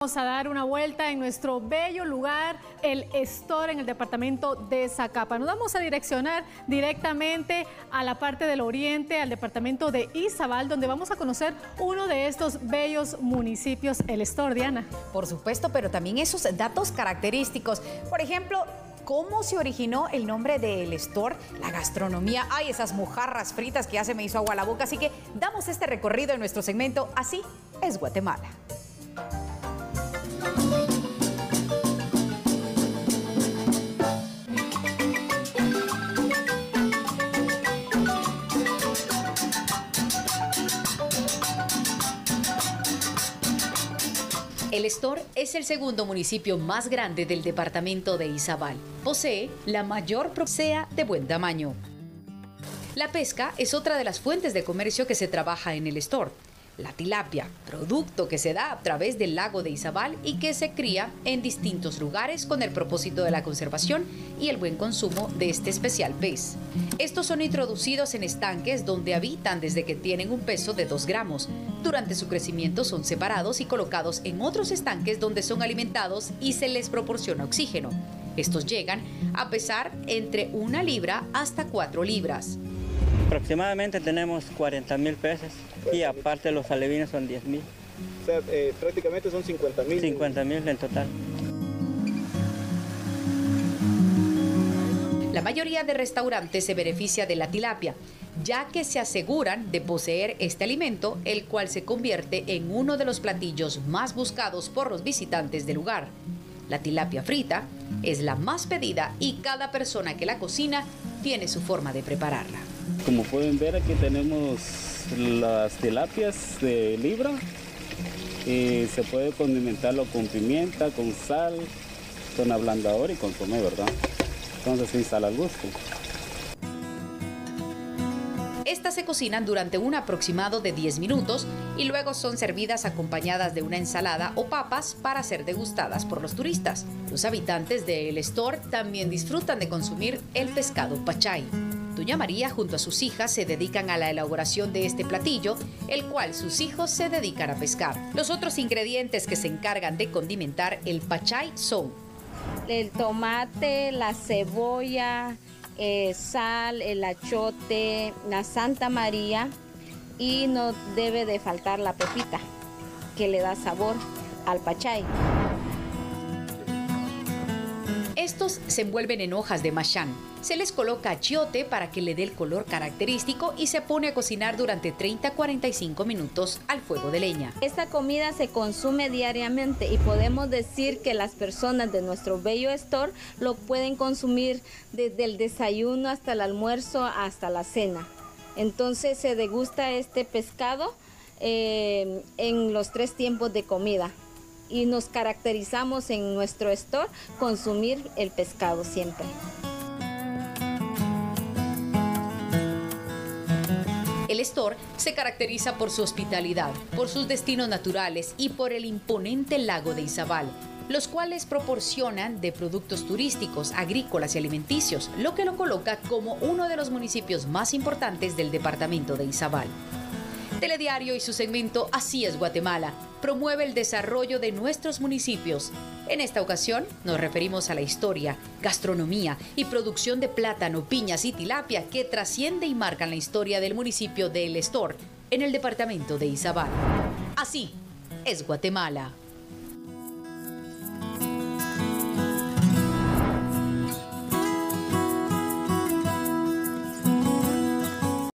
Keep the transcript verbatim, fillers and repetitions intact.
Vamos a dar una vuelta en nuestro bello lugar, el Store, en el departamento de Zacapa. Nos vamos a direccionar directamente a la parte del oriente, al departamento de Izabal, donde vamos a conocer uno de estos bellos municipios, el Store, Diana. Por supuesto, pero también esos datos característicos. Por ejemplo, ¿cómo se originó el nombre del Store? La gastronomía. Ay, esas mojarras fritas que ya se me hizo agua a la boca. Así que damos este recorrido en nuestro segmento Así es Guatemala. El Store es el segundo municipio más grande del departamento de Izabal. Posee la mayor presea de buen tamaño. La pesca es otra de las fuentes de comercio que se trabaja en el Store. La tilapia, producto que se da a través del lago de Izabal y que se cría en distintos lugares con el propósito de la conservación y el buen consumo de este especial pez. Estos son introducidos en estanques donde habitan desde que tienen un peso de dos gramos. Durante su crecimiento son separados y colocados en otros estanques donde son alimentados y se les proporciona oxígeno. Estos llegan a pesar entre una libra hasta cuatro libras. Aproximadamente tenemos cuarenta mil peces y aparte los alevines son diez mil. O sea, eh, prácticamente son cincuenta mil. cincuenta mil en total. La mayoría de restaurantes se beneficia de la tilapia, ya que se aseguran de poseer este alimento, el cual se convierte en uno de los platillos más buscados por los visitantes del lugar. La tilapia frita es la más pedida y cada persona que la cocina tiene su forma de prepararla. Como pueden ver, aquí tenemos las tilapias de libra y se puede condimentarlo con pimienta, con sal, con ablandador y consomé, ¿verdad? Entonces sin sal al gusto. Estas se cocinan durante un aproximado de diez minutos y luego son servidas acompañadas de una ensalada o papas para ser degustadas por los turistas. Los habitantes de El Store también disfrutan de consumir el pescado pachay. Doña María junto a sus hijas se dedican a la elaboración de este platillo, el cual sus hijos se dedican a pescar. Los otros ingredientes que se encargan de condimentar el pachay son el tomate, la cebolla, eh, sal, el achote, la Santa María y no debe de faltar la pepita que le da sabor al pachay. Estos se envuelven en hojas de machán. Se les coloca achiote para que le dé el color característico y se pone a cocinar durante treinta a cuarenta y cinco minutos al fuego de leña. Esta comida se consume diariamente y podemos decir que las personas de nuestro bello Store lo pueden consumir desde el desayuno hasta el almuerzo hasta la cena. Entonces se degusta este pescado eh, en los tres tiempos de comida. Y nos caracterizamos en nuestro Store consumir el pescado siempre. El Store se caracteriza por su hospitalidad, por sus destinos naturales y por el imponente lago de Izabal, los cuales proporcionan de productos turísticos, agrícolas y alimenticios, lo que lo coloca como uno de los municipios más importantes del departamento de Izabal. Telediario y su segmento Así es Guatemala promueve el desarrollo de nuestros municipios. En esta ocasión nos referimos a la historia, gastronomía y producción de plátano, piñas y tilapia que trasciende y marcan la historia del municipio de El Store en el departamento de Izabal. Así es Guatemala.